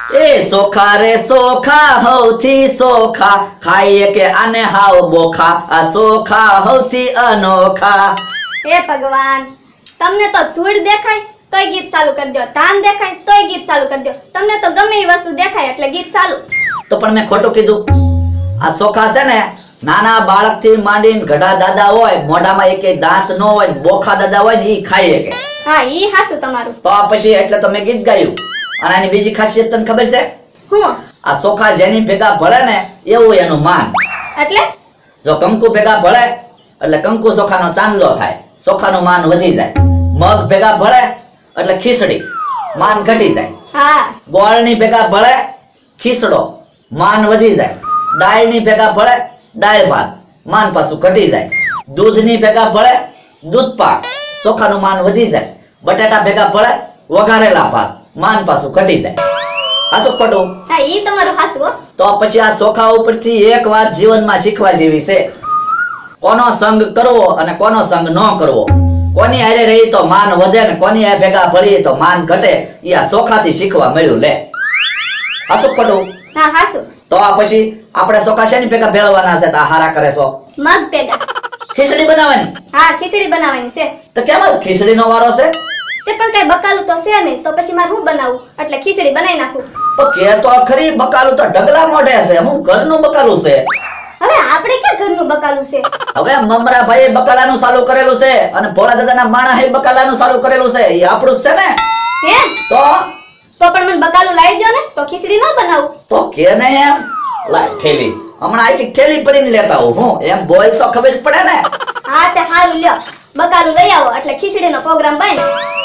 એ સોખા રે સોખા હૌથી સોખા ખાઈએ કે આને હાવ બોખા આ સોખા હૌથી અનોખા। હે ભગવાન, તમને તો ધૂળ દેખાય તોય ગીત ચાલુ કરી દો, ધાન દેખાય તોય ગીત ચાલુ કરી દો, તમને તો ગમે એ વસ્તુ દેખાય એટલે ગીત ચાલુ। તો પણ મેં ખોટું કીધું? આ સોખા છે ને નાના બાળક થી માંડીને ગઢા દાદા હોય, મોઢામાં એકે દાંત ન હોય, બોખા દાદા હોય ને ઈ ખાઈએ કે। હા, ઈ હાસું તમારું। તો પછી એટલે તો મેં ગીત ગાયું। અને આની બીજી ખાસિયત તને ખબર છે? હું? આ સોખા જેની ભેગા ભળે ને એવું એનું માન। એટલે જો કંકુ ભેગા ભળે એટલે કંકુ સોખાનો ચાંદલો થાય, સોખાનું માન વધી જાય। મગ ભેગા ભળે એટલે ખીચડી, માન ઘટી જાય। હા, ગોળની ભેગા ભળે ખીચડો, માન વધી જાય। દાળની ભેગા ભળે દાળ ભાત, માન પાછું ઘટી જાય। દૂધની ભેગા ભળે દૂધ પાક, ચોખાનું માન વધી જાય। બટાટા ભેગા ભળે વઘારેલા ભાત, માન પાછું ઘટી જાય। હાસું ખોટું? હા, ઈ તમારું હાસું હો। તો પછી આ સોખા ઉપરથી એક વાત જીવનમાં શીખવા જેવી છે, કોનો સંગ કરવો અને કોનો સંગ ન કરવો, કોની હારે રહી તો માન વધે ને કોની હારે ભેગા ભળી તો માન ઘટે, એ આ સોખાથી શીખવા મળ્યું લે। હાસું ખોટું? હા, હાસું। તો આ પછી આપણે સોખા શેની ભેગા ભેળવાના છે? તો આ હારા કરે છો મગ ભેગા। ખીચડી બનાવવાની? હા, ખીચડી બનાવવાની છે। તો કેમ જ ખીચડીનો વારો છે? તે પણ કઈ બકાલું તો છે નહીં, તો પછી મારે હું બનાવું? એટલે ખીચડી બનાવી નાખું। તો કે તો ખરી, બકાલું તો ઢગલા મોઢે છે, હું ઘરનું બકાલું છે। હવે આપણે ક્યાં ઘરનું બકાલું છે? હવે મમરા ભાઈએ બકાલાનું ચાલુ કરેલું છે અને ભોળા દાદાના માણસે બકાલાનું ચાલુ કરેલું છે, એ આપણું જ છે ને। હે? તો પણ મને બકાલું લાવી દો ને, તો ખીચડી ન બનાવું। તો કે ને એમ લાય થેલી, હમણાં આખી થેલી પડીને લેતા હું એમ બોય તો ખબર પડે ને। હા, તે હારું લ્યો, બકાલું લઈ આવો એટલે ખીચડીનો પ્રોગ્રામ બને।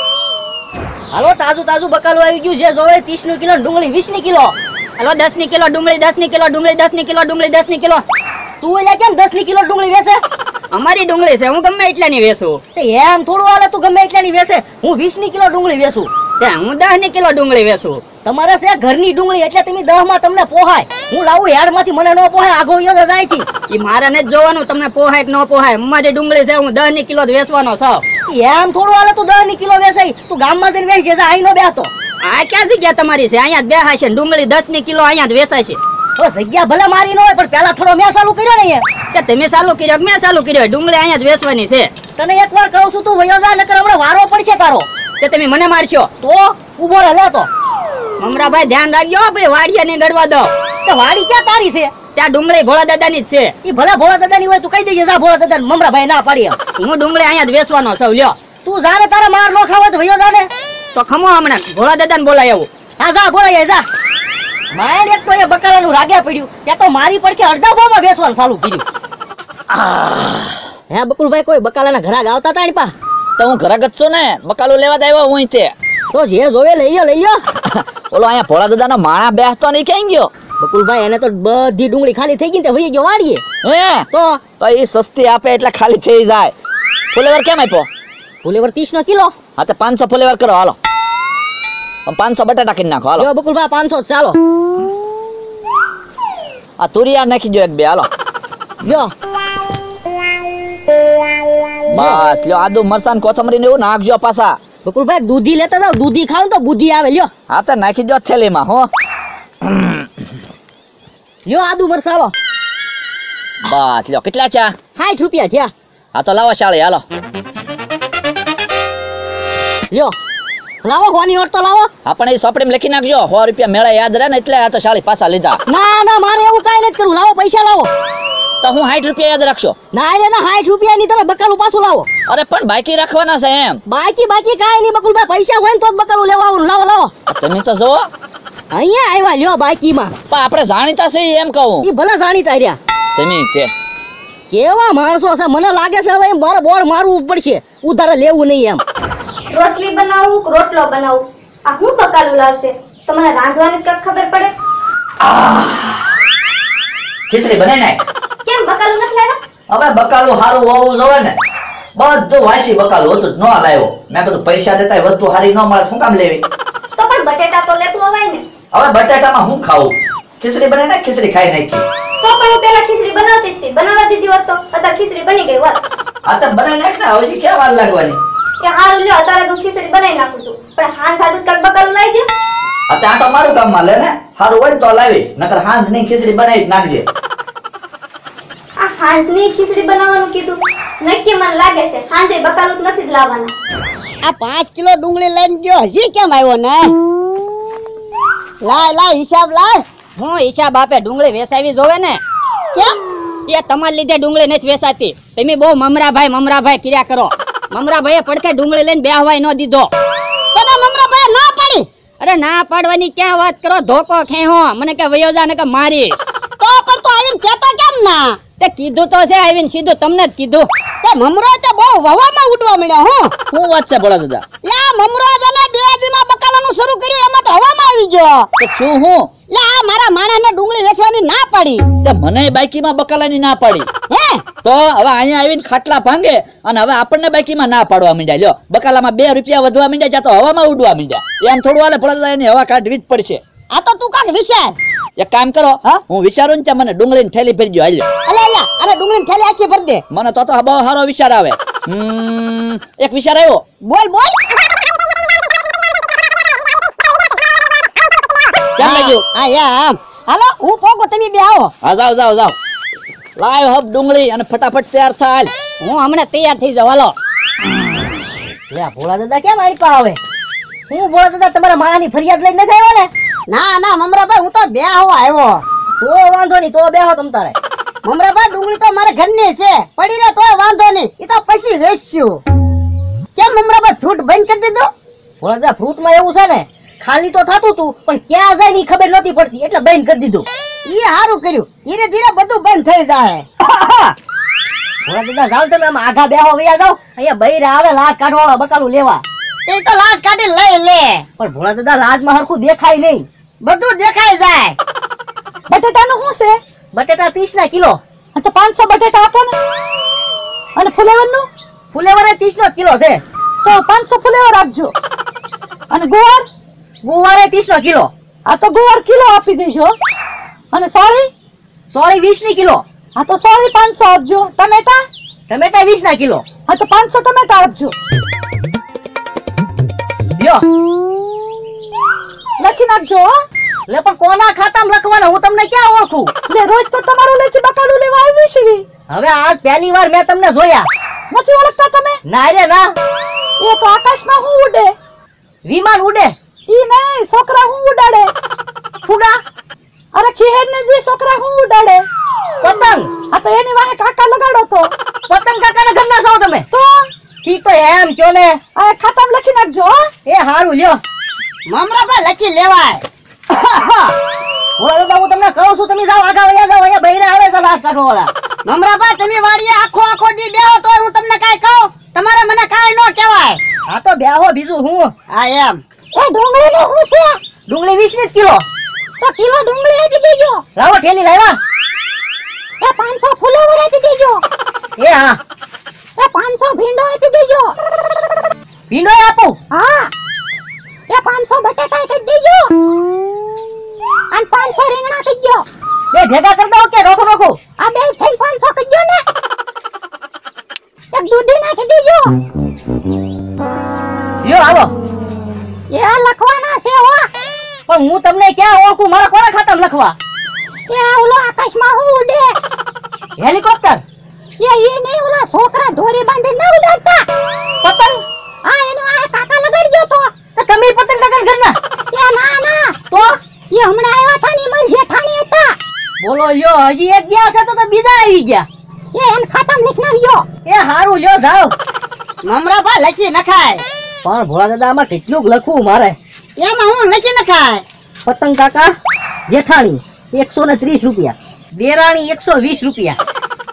હાલો, તાજું તાજું બકાલું આવી ગયું, જે જોવે 30 નું કિલો, ડુંગળી 20 ની કિલો। હાલો, 10 ની કિલો ડુંગળી, 10 ની કિલો ડુંગળી, 10 ની કિલો ડુંગળી, 10 ની કિલો। તું એટલે કેમ 10 ની કિલો ડુંગળી વેચે? અમારી ડુંગળી છે, હું ગમે એટલાની વેચું। તે એમ થોડું હાલે, તું ગમે એટલાની વેચે, હું 20 ની કિલો ડુંગળી વેચું। તે હું 10 ની કિલો ડુંગળી વેચું। તમારે છે ઘરની ડુંગળી એટલે તમે 10 માં તમને પોહાય, હું લાવું યાર્ડમાંથી મને ન પોહાય, આગો યો જાય છે। ઈ મારે ને જોવાનું તમને પોહાય કે ન પોહાય, અમારી ડુંગળી છે, હું 10 ની કિલો જ વેચવાનો છું। એમ થોડું હાલે, તું 10 ની કિલો વેચાઈ, તું ગામમાં જઈને વેચ જશે, અહીં નો બેસતો। આ ક્યાં જગ્યા તમારી છે? અહીંયા જ બેહાય છે, ડુંગળી 10 ની કિલો અહીંયા જ વેચાય છે। ઓ જગ્યા ભલે મારી ન હોય, પણ પેલા થોડો મેં ચાલુ કર્યો ને કે તમે ચાલુ કર્યો મેં ચાલુ કર્યો, ડુંગળી અહીંયા જ વેચવાની છે। તને એકવાર કહું છું, તું વયો જા, નકર હમણાં વારો પડશે તારો। કે તમે મને મારશો તો ઉભો રહે લે તો। મમરાભાઈ ધ્યાન રાખજો ભાઈ, વાડીએ નહીં ગડવા દો। તો વાડી ક્યાં તારી છે? ત્યાં ડુંગળી ભોળા દાદાની જ છે। ઈ ભલે ભોળા દાદાની હોય, તું કહી દેજે જા ભોળા દાદા, મમરાભાઈ ના પાડી, હું ડુંગળી અહીંયા જ વેચવાનો છું, લ્યો। તું જા ને, તારે માર નો ખાવા તો વયો જા ને। તો ખમો હમણાં ભોળા દાદાને બોલાય આવું। હા, જા બોલાય જા। મારે એક તો એ બકાલાનું રાગ્યા પડ્યું, ત્યાં તો મારી પડખે અડધા ભાવમાં વેચવાનું ચાલુ કર્યું। હે બકુલભાઈ, કોઈ બકાલાના ઘરાક આવતા તા ને પા? તો હું ઘરાક જ છું ને, બકાલું લેવા જ આવ્યો હું તે। તો જે જોવે લઈ લ્યો, લઈ લ્યો। ઓલો અહીંયા ભોળા દાદાનો માણા બેસતો નહીં, ક્યાં ગયો? બકુલભાઈ, એને તો બધી ડુંગળી ખાલી થઈ ગઈ ને, તે વહી ગયો વાડીએ। હે? તો એ સસ્તી આપે એટલે ખાલી થઈ જાય। ફુલેવર કેમ આપ્યો? ફુલેવર 30 નો કિલો। હા, તો 500 ફુલેવર કરો, હાલો। 500 બટાટા કરી નાખો, હાલો। લ્યો બકુલભાઈ, 500 ચાલો। આ તુરિયા નાખી દો એક બે, હાલો। લ્યો બસ લ્યો, આદુ મરચાં કોથમરી ને એવું નાખજો પાછા। બકુલભાઈ, દૂધી લેતા જાવ, દૂધી ખાવ તો બુદ્ધિ આવે। લ્યો હા, તો નાખી દો થેલીમાં, હો। લ્યો આદુ મરસાલો। બસ લ્યો, કેટલા ચા? 60 રૂપિયા થયા। હા, તો લાવો શાળી, હાલો। લ્યો લાવો, હોની નોટ તો લાવો। હા, પણ એ સોપડીમાં લખી નાખજો, 100 રૂપિયા મેળા યાદ રહે ને, એટલે આ તો શાળી પાછા લીધા। ના ના, મારે એવું કાઈ નથી કરવું, લાવો પૈસા લાવો। તો હું 60 રૂપિયા યાદ રાખશો? ના રે ના, 60 રૂપિયા ની તમે બકાલું પાછું લાવો। અરે પણ બાકી રાખવાના છે એમ? બાકી કાઈ નહીં બકુલભાઈ, પૈસા હોય ને તો જ બકાલું લેવા આવું। લાવો લાવો, તમે તો જો અહીંયા આવ્યા, લ્યો બાકીમાં। પણ આપણે જાણીતા છે એમ કહું? ઈ ભલે જાણીતા રહ્યા, તમે છે કેવા માણસો છે, મને લાગે છે હવે મારે બોર્ડ મારવું પડશે, ઉધારે લેવું નહીં એમ। રોટલી બનાવું કે રોટલો બનાવું, આ હું બકાલું લાવશે તો મને રાંધવાની કઈ ખબર પડે? ખીચડી બનાવી નાખ। કેમ બકાલું નથી લાવ્યા? હવે બકાલું હારું હોવું જોવે ને, બધું વાસી બકાલું હતું, ન લાવ્યો। મેં કીધું પૈસા દેતા વસ્તુ હારી ન મળે, શું કામ લેવી? તો પણ બટેટા તો લેતું અવાય ને। હવે બટાટામાં હું ખાવું? ખીચડી બનાવી નાખ, ખીચડી ખાઈ નાખી। તો પણ હું પેલા ખીચડી બનાવતી હતી, બનાવવા દીધી હોત તો અત્યારે ખીચડી બની ગઈ હોત। આ તો બનાવી નાખ ને, હજી ક્યાં વાર લાગવાની? કે હારું લ્યો, અત્યારે હું ખીચડી બનાવી નાખું છું, પણ હાન સાડું કાક બકાલું લાવી દો। આ તો આંટો મારું કામમાં લે ને હારું હોય ને તો લાવી નકર હાંજની ખીચડી બનાવી નાખજે. આ હાંજની ખીચડી બનાવવાનું કીધું નક્કી મને લાગે છે સાંજે બકાલું જ નથી જ લાવવાના. આ 5 કિલો ડુંગળી લઈને ગયો હજી કેમ આવ્યો ને? લાય હિસાબ લાય. હું હિસાબ આપે ડુંગળી વેસાવી જોવે ને. કેમ? એ તમારા લીધે ડુંગળી નથી વેસાતી. તમે બહુ મમરાભાઈ કર્યા કરો. મમરાભાઈએ પડખે ડુંગળી લઈને બેહવાય ન દીધો. તને મમરાભાઈ ના પાડી? અરે ના પાડવાની ક્યાં વાત કરો, ધોકો ખેહો મને કે વયો જા ને કે મારીશ. તો પણ તો આવીને કહેતો કેમ ના? તે કીધું તો છે આવીને સીધું તમને જ કીધું. તે મમરો તે બહુ હવામાં ઉડવા મળ્યા હું. શું વાત છે ભોળા દાદા? લા મમરો જને 2 દીમાં બકાલાનું શરૂ કર્યું એમાં તો હવામાં આવી ગયો. તો શું હું? લા મારા માણસને ડુંગળી વેચવાની ના પાડી. તે મને બાઈકીમાં બકાલાની ના પાડી. હે? તો હવે અહીંયા આવીને ખાટલા ભાંગે અને હવે આપણને બાઈકીમાં ના પાડવા માંડ્યા. લ્યો બકાલામાં 2 રૂપિયા વધવા માંડ્યા, જ્યાં તો હવામાં ઉડવા માંડ્યા. એમ થોડું હાલે ભોળા દાદા, એની હવા કાઢવી જ પડશે. આ તો તું કાક વિચાર. એક કામ કરો, હા? હું વિચારું ને મને ડુંગળીની થેલી ભરી દો. હાલ્યો અલે અરે ડુંગળીની થેલી આખી ભરી દે. મને તો બહુ સારો વિચાર આવે. એક વિચાર આવ્યો. બોલ કેમ લાગ્યું? આ યા હાલો હું પોગો તમે બે આવો. હા જાવ લાવ હબ ડુંગળી અને ફટાફટ તૈયાર થાય. હું હમણાં તૈયાર થઈ જાવ હાલો. લે ભોળા દાદા કેમ મારી પાસે આવે? હું ભોળા દાદા તમારા માણાની ફરિયાદ લઈને નથી આવ્યા ને? ના મમરાભાઈ હું તો બે આવો આવ્યો. તો વાંધો નહીં, તો બેહો તમ તારે. મમરાભાઈ ડુંગળી તો મારે ઘરની છે, પડી રહે તોય વાંધો નહીં, એ તો પછી વેચશું. કેમ મમરાભાઈ ફ્રૂટ બંધ કરી દીધું? ભોળા દાદા ફ્રૂટમાં એવું છે ને, ખાલી તો થતું તું પણ ક્યાં જાય ની ખબર નહોતી પડતી એટલે બંધ કરી દીધું. ઈ હારું કર્યું, ધીરે ધીરે બધું બંધ થઈ જાય. ભોળા દાદા જાવ તમે આમ આઘા બેહો વયા જાવ. અહીંયા બૈરા આવે લાશ કાઢવાળા બકાલું લેવા. એ તો લાશ કાઢી લઈ લે, પણ ભોળા દાદા લાજમાં હરખું દેખાય નહીં. બધું દેખાઈ જાય. બટેટાનું શું છે? બટેટા 30 ના કિલો. તો 500 બટેટા આપો ને. અને ફુલેવરનું? ફુલેવર 30 નો કિલો છે. તો 500 ફુલેવર આપજો. અને ગુવાર? ગુવાર 30 નો કિલો. આ તો ગુવાર કિલો આપી દેજો. અને સોળી? સોળી 20 ની કિલો. આ તો સોળી 500 આપજો. ટમેટા? ટમેટા 20 ના કિલો. આ તો 500 ટમેટા આપજો. લ્યો લખી નાખજો. લે પણ કોના ખાતામાં લખવાના, હું તમને ક્યાં ઓળખું? લે રોજ તો તમારું લેચી બકાલું લેવા આવી છે. હવે આજ પહેલી વાર મેં તમને જોયા. નથી ઓળખતા તમે? ના રે ના. એ તો આકાશમાં હું ઉડે? વિમાન ઉડે. ઈ નહીં, છોકરા હું ઉડાડે? ફુગા. અરે ખીહેડ ને દી છોકરા હું ઉડાડે? પતંગ. આ તો એની વાહે કાકા લગાડો તો. પતંગ કાકાના ઘરના છો તમે? તો ઠીક તો એમ કયો ને. આ ખાતામાં લખી નાખજો. એ હારું લ્યો. મમરાભાઈ લખી લેવાય. ભોળા દાદા હું તમને કહું છું, તમે જાવ આગા વયા જાવ. અહીંયા બૈરા આવે છે લાશ કાઢવા વાળા. મમરાભાઈ તમે વાડીએ આખો દી બેહો તો હું તમને કાઈ કહું, તમારે મને કાઈ ન કહેવાય. હા તો બેહો, બીજું હું. હા એમ. એ ડુંગળી નું શું છે? ડુંગળી 20 ની કિલો. તો કિલો ડુંગળી આપી દેજો. લાવો ઠેલી લાવ્યા. એ 500 ફુલેવર આપી દેજો. એ હા. એ 500 ભીંડો આપી દેજો. ભીંડો આપું? હા. એ 500 બટાટા આપી દેજો. અને 500 રીંગણા આપી દો. બે ભેગા કરી દો કે રોકો? આ બે થઈને 500 કરી દો ને. એક દૂધી નાખી દેજો. લ્યો આવો. એ લખવાના છે હો. પણ હું તમને ક્યાં ઓળખું? મારા કોના ખાતામાં લખવા? એ ઓલો આકાશમાં હું ઉડે? હેલિકોપ્ટર. એ નહીં, ઓલા છોકરા દોરી બાંધી ન ઉડાડતા પતંગ. હા એનો આ કાકા લગાડજો તો. તમે પતંગ કાકા ઘરના? એ ના. તો એ હમણાં આવ્યા હતા ને મારી જેઠાણી હતા. બોલો લ્યો, હજી એક ગયા છે તો બીજા આવી ગયા. એ એન ખાતામાં લખી નાખજો. એ હારું લ્યો જાવ. મમરાભાઈ લખી નખાય. પણ ભોળા દાદા આમાં કેટલું લખવું મારે? એમાં હું લખી નખાય. પતંગ કાકા જેઠાણી 130 રૂપિયા, દેરાણી 120 રૂપિયા.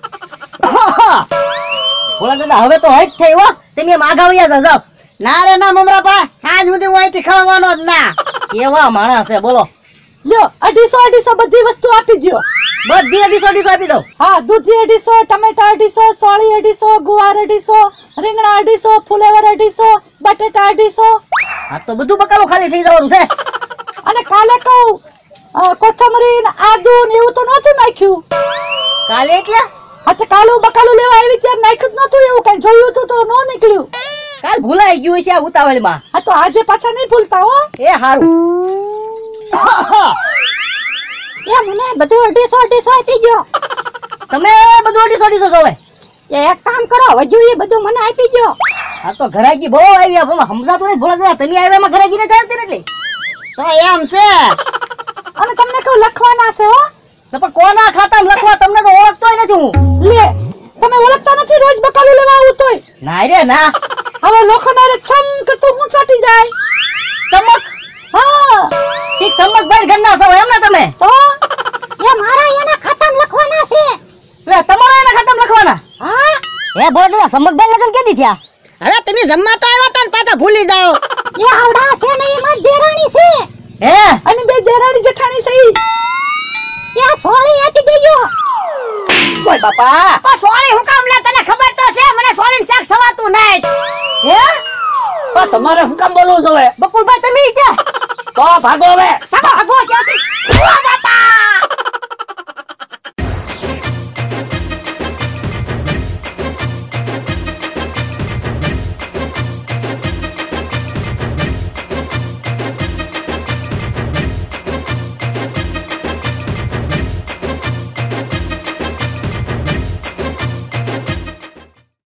ભોળા દાદા હવે તો હજ થઈ હો. તમે એમ આગા વયા જાવ. ના રે ના મમરાભાઈ, હાજ સુધી હું અહીંથી ખાવાનો જ ના. કેવા માણસ છે બોલો. લ્યો 250 બધી વસ્તુ આપી દો. બધી 250 આપી દઉં. હા દૂધી 250, ટમેટા 250, સોળી 250, ગુવાર 250, રીંગણા 250, ફુલેવર 250, બટેટા 250. આ તો બધું બકાલું ખાલી થઈ જવાનું છે. અને કાલે કહું કોથમરી ને આદુ ને એવું તો નહોતું નાખ્યું. કાલે એટલે? હા તો કાલે હું બકાલું લેવા આવી ત્યારે નાખ્યું જ નહોતું. એવું કઈ જોયું હતું તો ન નીકળ્યું. કાલ ભૂલાઈ ગયું છે આ ઉતાવળમાં. હા તો આજે પાછા નહીં ભૂલતા હો. એ હારું. એ મને બધું 250 આપી ગયો. તમે બધું 250 જોવે. એ એક કામ કરો, હજુ એ બધું મને આપી ગયો. આ તો ઘરાકી બહુ આવી પણ સમજાતું નથી ભોળા તમે આવ્યા માં ઘરાકી ને ચાલતી નથી. તો એમ છે. અને તમને કેવું લખવાના છે હો? તો પણ કોના ખાતામાં લખવા તમને તો ઓળખતોય નથી હું. લે તમે ઓળખતા નથી રોજ બકાલું લેવા આવું તોય. ના રે ના. હવે લોખંડ આરે છમ કરતું હું ચોટી જાય. ચમક. હા ઠીક ચમકભાઈ ઘરના છો એમ ને તમે? તો એ મારા એના ખાતામાં લખવાના છે. લે તમારા એના ખાતામાં લખવાના. હા એ બોર્ડના સમકબેન લગન કેદી થયા? હવે તમે જમવા તો આવ્યા તા ને પાછા ભૂલી જાઓ. એ આવડા છે ને એ મારી દેરાણી છે. હે અને બે જેરાણી જેઠાણી સહી. એ સોળી આપી દેજો. બોલ બાપા. પણ સોળી હું કામ લે તને ખબર તો છે મને સોળીનું શાક સવાતું નહીં. હે પણ તમારે શું કામ બોલવું જોવે? બકુલભાઈ તમે ક્યાં? તો ભાગો હવે. ભાગો ક્યાંથી?